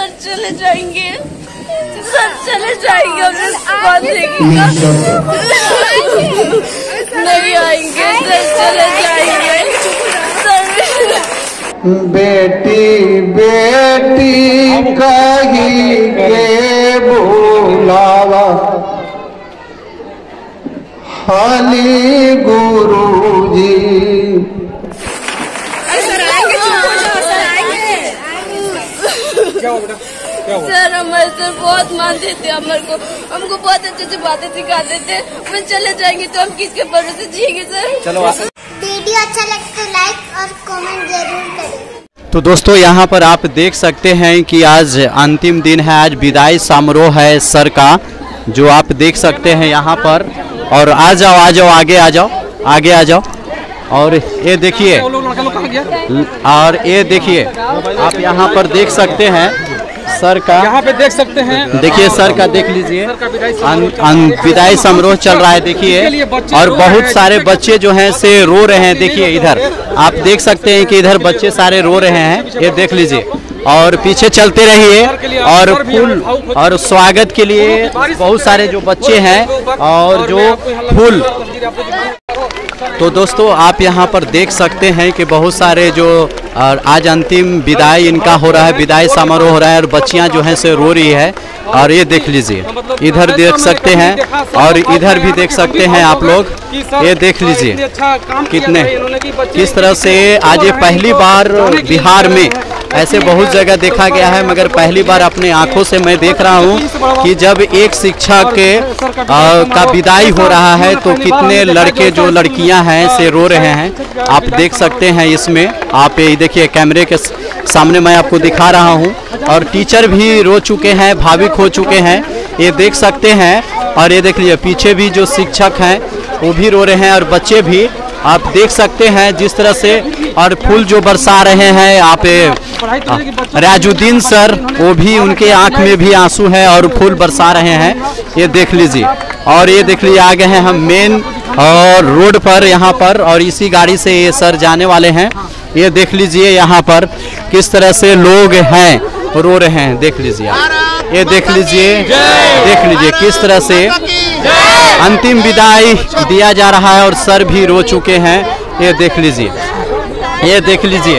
Sir चले जाएंगे, sir चले जाएंगे, हमने बात देखेंगे नहीं आएंगे, सर चले जाएंगे सर। बेटी बेटी कही के बुलावा हाली गुरुजी। सर हमारे सर बहुत मानते थे, हमको बहुत अच्छे से बातें सिखाते थे। हम चले जाएंगे तो हम किसके भरोसे जिएंगे सर। चलो वीडियो अच्छा लगे तो लाइक और कमेंट जरूर करें। तो दोस्तों यहाँ पर आप देख सकते हैं कि आज अंतिम दिन है, आज विदाई समारोह है सर का, जो आप देख सकते हैं यहाँ पर। और आ जाओ आ जाओ, आगे आ जाओ, आगे आ जाओ। और ये देखिए, और ये देखिए आप यहाँ पर देख सकते हैं सर का, यहाँ पे देख सकते हैं, देखिए सर का देख लीजिए, विदाई समारोह चल रहा है देखिए। और बहुत सारे बच्चे जो हैं से रो रहे हैं, देखिए इधर आप देख सकते हैं कि इधर बच्चे सारे रो रहे हैं, ये देख लीजिए। और पीछे चलते रहिए, और फूल और स्वागत के लिए बहुत सारे जो बच्चे हैं और जो फूल। तो दोस्तों आप यहाँ पर देख सकते हैं कि बहुत सारे जो आज अंतिम विदाई इनका हो रहा है, विदाई समारोह हो रहा है, और बच्चियाँ जो हैं से रो रही है। और ये देख लीजिए, इधर देख सकते हैं और इधर भी देख सकते हैं आप लोग, ये देख लीजिए कितने, किस तरह से आज ये पहली बार बिहार में, ऐसे बहुत जगह देखा गया है मगर पहली बार अपने आंखों से मैं देख रहा हूँ कि जब एक शिक्षक का विदाई हो रहा है तो कितने लड़के जो लड़कियां हैं से रो रहे हैं। आप देख सकते हैं इसमें, आप ये देखिए कैमरे के सामने मैं आपको दिखा रहा हूँ। और टीचर भी रो चुके हैं, भावुक हो चुके हैं, ये देख सकते हैं। और ये देख लीजिए पीछे भी जो शिक्षक हैं वो भी रो रहे हैं, और बच्चे भी आप देख सकते हैं जिस तरह से। और फूल जो बरसा रहे हैं आप, राजुद्दीन सर, वो भी उनके आंख में भी आंसू है और फूल बरसा रहे हैं, ये देख लीजिए। और ये देख लीजिए आ गए हैं हम मेन और रोड पर यहाँ पर, और इसी गाड़ी से ये सर जाने वाले हैं। ये देख लीजिए यहाँ पर किस तरह से लोग हैं, रो रहे हैं, देख लीजिए आप, ये देख लीजिए, देख लीजिए किस तरह से अंतिम विदाई दिया जा रहा है, और सर भी रो चुके हैं, ये देख लीजिए, ये देख लीजिए।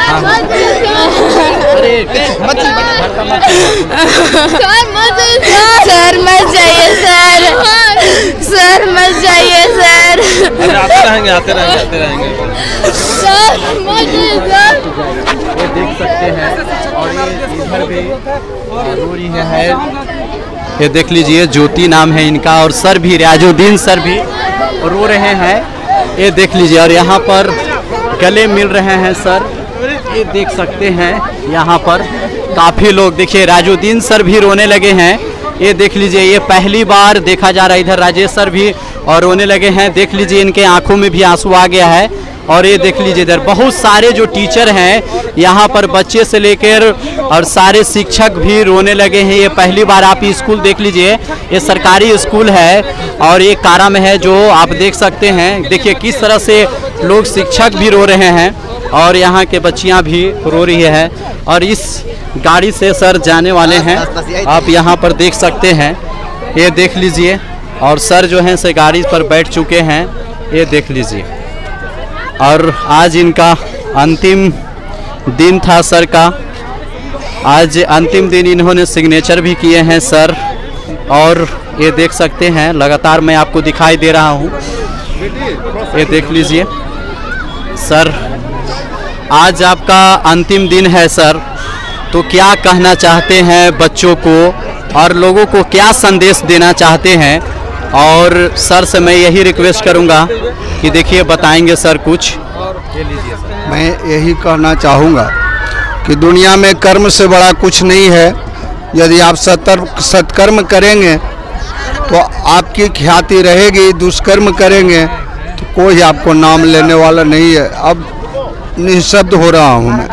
सर मत जाइए सर, सर मत जाइए सर, आते रहेंगे आते रहेंगे आते रहेंगे सर मत जाइए सर। ये देख सकते हैं, और ये इधर भी रो रही है, ये देख लीजिए, ज्योति नाम है इनका, और सर भी, राजुद्दीन सर भी रो रहे हैं, ये देख लीजिए। और यहाँ पर गले मिल रहे हैं सर, ये देख सकते हैं यहाँ पर काफ़ी लोग, देखिए राजुद्दीन सर भी रोने लगे हैं, ये देख लीजिए, ये पहली बार देखा जा रहा है। इधर राजेश सर भी और रोने लगे हैं, देख लीजिए इनके आंखों में भी आंसू आ गया है। और ये देख लीजिए इधर बहुत सारे जो टीचर हैं यहाँ पर, बच्चे से लेकर और सारे शिक्षक भी रोने लगे हैं। ये पहली बार आप स्कूल देख लीजिए, ये सरकारी स्कूल है और ये कारा में है, जो आप देख सकते हैं। देखिए किस तरह से लोग, शिक्षक भी रो रहे हैं और यहाँ के बच्चियाँ भी रो रही है। और इस गाड़ी से सर जाने वाले हैं, आप यहाँ पर देख सकते हैं, ये देख लीजिए। और सर जो हैं से गाड़ी पर बैठ चुके हैं, ये देख लीजिए। और आज इनका अंतिम दिन था सर का, आज अंतिम दिन इन्होंने सिग्नेचर भी किए हैं सर। और ये देख सकते हैं, लगातार मैं आपको दिखाई दे रहा हूँ, ये देख लीजिए सर। आज आपका अंतिम दिन है सर, तो क्या कहना चाहते हैं बच्चों को और लोगों को, क्या संदेश देना चाहते हैं? और सर से मैं यही रिक्वेस्ट करूंगा कि देखिए बताएंगे सर कुछ। मैं यही कहना चाहूँगा कि दुनिया में कर्म से बड़ा कुछ नहीं है। यदि आप सत्कर्म करेंगे तो आपकी ख्याति रहेगी, दुष्कर्म करेंगे तो कोई आपको नाम लेने वाला नहीं है। अब निःशब्द हो रहा हूँ मैं।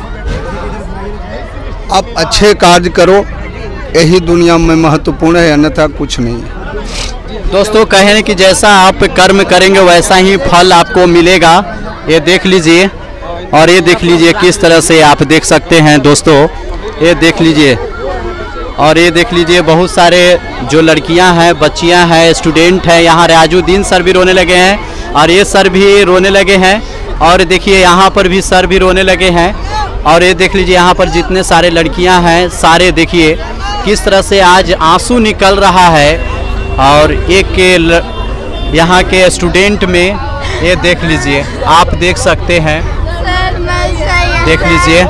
अब अच्छे कार्य करो, यही दुनिया में महत्वपूर्ण है, अन्यथा कुछ नहीं है। दोस्तों कहें कि जैसा आप कर्म करेंगे वैसा ही फल आपको मिलेगा, ये देख लीजिए। और ये देख लीजिए किस तरह से आप देख सकते हैं दोस्तों, ये देख लीजिए, और ये देख लीजिए बहुत सारे जो लड़कियां हैं, बच्चियां हैं, स्टूडेंट हैं। यहाँ रियाजुद्दीन सर भी रोने लगे हैं और ये सर भी रोने लगे हैं। और देखिए यहाँ पर भी सर भी रोने लगे हैं। और ये देख लीजिए यहाँ पर जितने सारे लड़कियां हैं सारे देखिए किस तरह से आज आंसू निकल रहा है। और एक यहाँ के स्टूडेंट में ये देख लीजिए, आप देख सकते हैं, देख लीजिए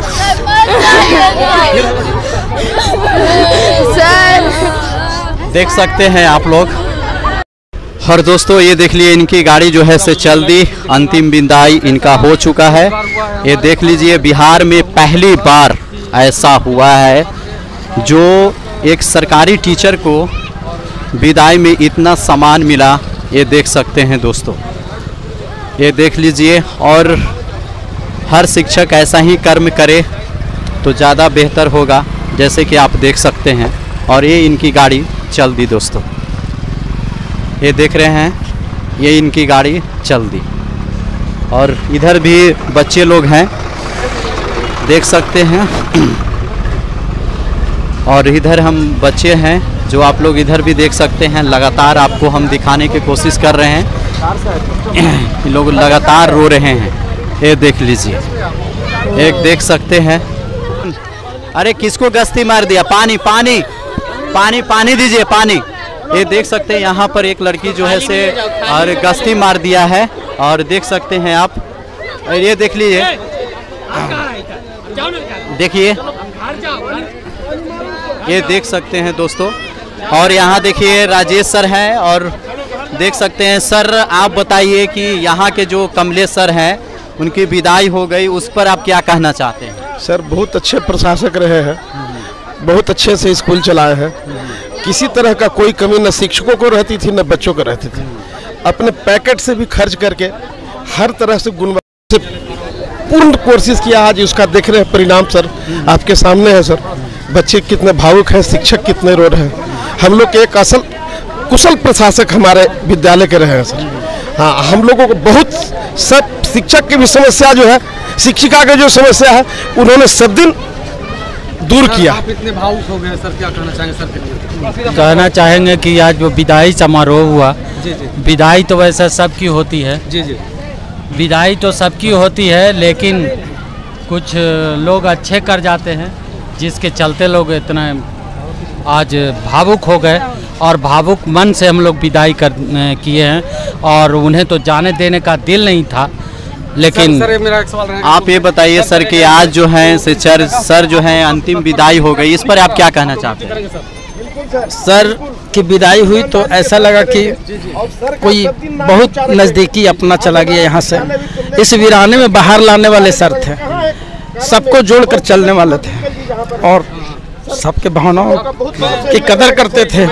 देख सकते हैं आप लोग। और दोस्तों ये देख लिए इनकी गाड़ी जो है से चल दी, अंतिम विदाई इनका हो चुका है। ये देख लीजिए बिहार में पहली बार ऐसा हुआ है जो एक सरकारी टीचर को विदाई में इतना सम्मान मिला। ये देख सकते हैं दोस्तों, ये देख लीजिए। और हर शिक्षक ऐसा ही कर्म करे तो ज़्यादा बेहतर होगा, जैसे कि आप देख सकते हैं। और ये इनकी गाड़ी चल दी दोस्तों, ये देख रहे हैं, ये इनकी गाड़ी चल दी। और इधर भी बच्चे लोग हैं, देख सकते हैं। और इधर हम बच्चे हैं जो आप लोग इधर भी देख सकते हैं। लगातार आपको हम दिखाने की कोशिश कर रहे हैं, लोग लगातार रो रहे हैं। ये देख लीजिए, एक देख सकते हैं। अरे किसको गश्ती मार दिया? पानी पानी पानी पानी दीजिए, पानी। ये देख सकते हैं यहाँ पर एक लड़की जो है से और गश्ती मार दिया है। और देख सकते हैं आप, ये देख लीजिए, देखिए ये देख सकते हैं दोस्तों। और यहाँ देखिए राजेश सर हैं और देख सकते हैं। सर आप बताइए कि यहाँ के जो कमलेश सर हैं उनकी विदाई हो गई, उस पर आप क्या कहना चाहते हैं? सर बहुत अच्छे प्रशासक रहे हैं, बहुत अच्छे से स्कूल चलाए हैं। किसी तरह का कोई कमी न शिक्षकों को रहती थी न बच्चों को रहती थी। अपने पैकेट से भी खर्च करके हर तरह से गुणवत्ता से पूर्ण कोशिश किया। आज उसका देख रहे हैं परिणाम सर, आपके सामने है सर। बच्चे कितने भावुक हैं, शिक्षक कितने रो रहे हैं। हम लोग के एक असल कुशल प्रशासक हमारे विद्यालय के रहे हैं सर। हाँ, हम लोगों को बहुत सब शिक्षक की भी समस्या जो है, शिक्षिका की जो समस्या है, उन्होंने सब दिन दूर किया। आप इतने भावुक हो गए सर, क्या कहना चाहेंगे सर के लिए? कहना चाहेंगे कि आज जो विदाई समारोह हुआ, विदाई तो वैसे सबकी होती है, विदाई तो सबकी होती है, लेकिन कुछ लोग अच्छे कर जाते हैं जिसके चलते लोग इतना आज भावुक हो गए। और भावुक मन से हम लोग विदाई किए हैं और उन्हें तो जाने देने का दिल नहीं था। लेकिन सर मेरा एक सवाल रहेगा, आप ये बताइए सर कि आज जो है सर जो है अंतिम विदाई हो गई, इस पर आप क्या कहना चाहते हैं? सर की विदाई हुई तो ऐसा लगा कि कोई बहुत नज़दीकी अपना चला गया यहाँ से। इस वीराने में बाहर लाने वाले सर थे, सबको जोड़कर चलने वाले थे और सबके भावनाओं की कदर करते थे।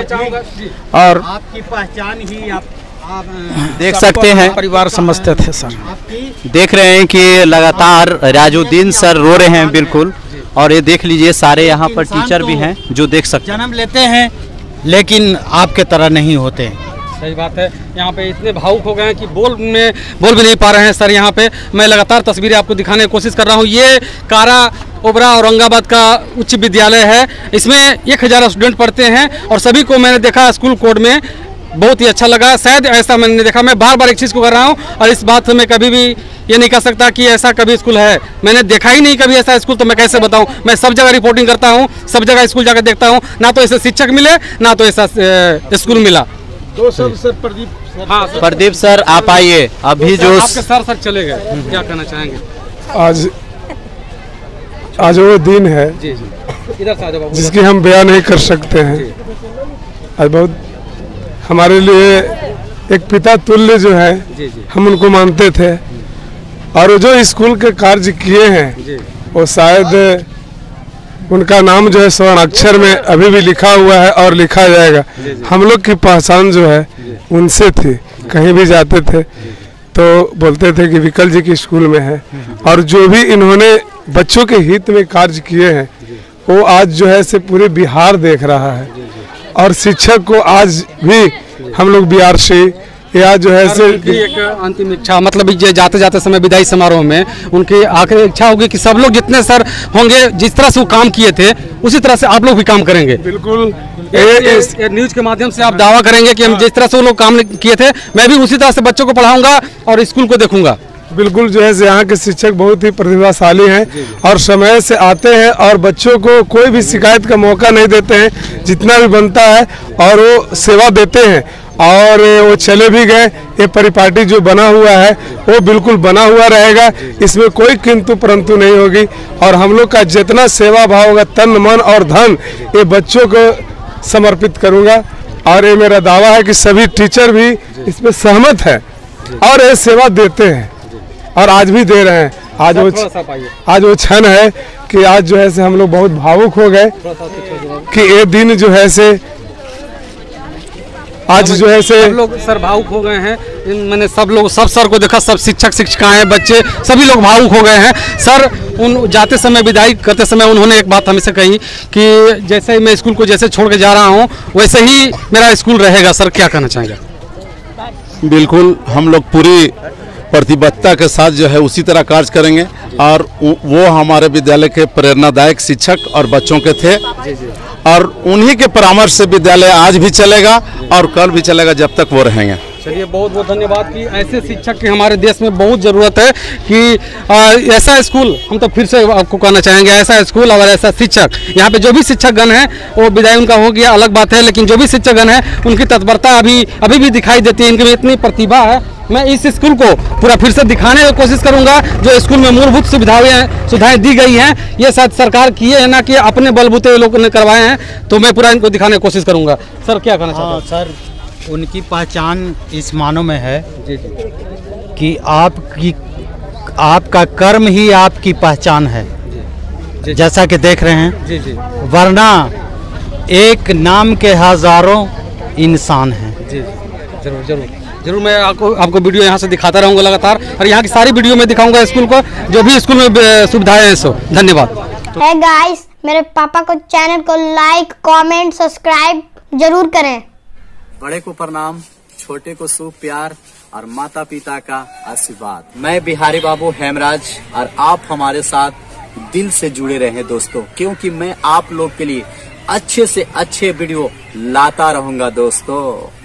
और आपकी पहचान ही आप देख सकते हैं, परिवार समझते थे सर। देख रहे हैं कि लगातार रियाजुद्दीन सर रो रहे हैं बिल्कुल। और ये देख लीजिए सारे यहाँ पर टीचर भी हैं जो देख सकते हैं। जन्म लेते हैं लेकिन आपके तरह नहीं होते हैं। सही बात है। यहाँ पे इतने भावुक हो गए हैं कि बोल भी नहीं पा रहे हैं सर। यहाँ पे मैं लगातार तस्वीरें आपको दिखाने की कोशिश कर रहा हूँ। ये कारा ओबरा औरंगाबाद का उच्च विद्यालय है। इसमें 1000 स्टूडेंट पढ़ते हैं और सभी को मैंने देखा स्कूल कोड में, बहुत ही अच्छा लगा। शायद ऐसा मैंने देखा, मैं बार बार एक चीज़ को कर रहा हूँ और इस बात से मैं कभी भी ये नहीं कह सकता कि ऐसा कभी स्कूल है। मैंने देखा ही नहीं कभी ऐसा स्कूल, तो मैं कैसे बताऊँ? मैं सब जगह रिपोर्टिंग करता हूँ, सब जगह स्कूल जाकर देखता हूँ, ना तो ऐसे शिक्षक मिले ना तो ऐसा स्कूल मिला। तो सर प्रदीप, हाँ प्रदीप सर आप आइए। अभी जो आपके सर चले गए, क्या कहना चाहेंगे? आज वो दिन है जी इधर से आ जाओ, जिसकी हम बयान नहीं कर सकते हैं। आज बहुत हमारे लिए एक पिता तुल्य जो है, हम उनको मानते थे। और जो स्कूल के कार्य किए हैं वो शायद उनका नाम जो है स्वर्ण अक्षर में अभी भी लिखा हुआ है और लिखा जाएगा। हम लोग की पहचान जो है उनसे थी। कहीं भी जाते थे तो बोलते थे कि विकल जी की स्कूल में है। और जो भी इन्होंने बच्चों के हित में कार्य किए हैं वो आज जो है से पूरे बिहार देख रहा है। और शिक्षक को आज भी हम लोग BRC या जो है से एक अंतिम इच्छा, मतलब ये जाते जाते समय विदाई समारोह में उनकी आखिरी इच्छा होगी कि सब लोग जितने सर होंगे जिस तरह से वो काम किए थे उसी तरह से आप लोग भी काम करेंगे। बिल्कुल न्यूज के माध्यम से आप दावा करेंगे कि हम जिस तरह से वो लोग काम किए थे मैं भी उसी तरह से बच्चों को पढ़ाऊंगा और स्कूल को देखूंगा। बिल्कुल जो है यहाँ के शिक्षक बहुत ही प्रतिभाशाली हैं और समय से आते हैं और बच्चों को कोई भी शिकायत का मौका नहीं देते हैं, जितना भी बनता है और वो सेवा देते हैं। और वो चले भी गए, ये परिपाटी जो बना हुआ है वो बिल्कुल बना हुआ रहेगा, इसमें कोई किंतु परंतु नहीं होगी। और हम लोग का जितना सेवा भाव होगा, तन मन और धन, ये बच्चों को समर्पित करूँगा। और ये मेरा दावा है कि सभी टीचर भी इसमें सहमत है और ये सेवा देते हैं और आज भी दे रहे हैं। आज वो क्षण है कि आज जो है से हम लोग बहुत भावुक हो गए कि ये दिन जो है से आज जो है से लोग सर भावुक हो गए हैं। मैंने सब लोग, सब सर को देखा, सब शिक्षक शिक्षिकाएं, बच्चे, सभी लोग भावुक हो गए हैं। सर उन जाते समय, विदाई करते समय उन्होंने एक बात हमें से कही कि जैसे ही मैं स्कूल को जैसे छोड़ के जा रहा हूँ वैसे ही मेरा स्कूल रहेगा। सर क्या कहना चाहेंगे? बिल्कुल, हम लोग पूरी प्रतिबद्धता के साथ जो है उसी तरह कार्य करेंगे और वो हमारे विद्यालय के प्रेरणादायक शिक्षक और बच्चों के थे और उन्हीं के परामर्श से विद्यालय आज भी चलेगा और कल भी चलेगा जब तक वो रहेंगे। चलिए, बहुत बहुत धन्यवाद कि ऐसे शिक्षक की हमारे देश में बहुत ज़रूरत है कि ऐसा स्कूल, हम तो फिर से आपको कहना चाहेंगे, ऐसा स्कूल और ऐसा शिक्षक, यहाँ पे जो भी शिक्षकगण हैं वो विदाई उनका हो गया अलग बात है, लेकिन जो भी शिक्षकगण हैं उनकी तत्परता अभी भी दिखाई देती है, इनके में इतनी प्रतिभा है। मैं इस स्कूल को पूरा फिर से दिखाने की कोशिश करूंगा। जो स्कूल में मूलभूत सुविधाएं दी गई हैं ये शायद सरकार किए है ना कि अपने बलबूते लोगों ने करवाए हैं, तो मैं पूरा इनको दिखाने की कोशिश करूंगा। सर क्या कहना चाहते हैं? सर उनकी पहचान इस मानों में है कि आपका कर्म ही आपकी पहचान है, जैसा कि देख रहे हैं। वरना एक नाम के हजारों इंसान हैं। जरूर जरूर जरूर मैं आपको वीडियो यहाँ से दिखाता रहूँगा लगातार और यहाँ की सारी वीडियो में दिखाऊंगा स्कूल को, जो भी स्कूल में सुविधाएं हैं। सो धन्यवाद। है गाइस, मेरे पापा को चैनल को लाइक, कमेंट, सब्सक्राइब जरूर करें। बड़े को प्रणाम, छोटे को शुभ प्यार और माता पिता का आशीर्वाद। मैं बिहारी बाबू हेमराज और आप हमारे साथ दिल से जुड़े रहे दोस्तों, क्योंकि मैं आप लोग के लिए अच्छे से अच्छे वीडियो लाता रहूंगा दोस्तों।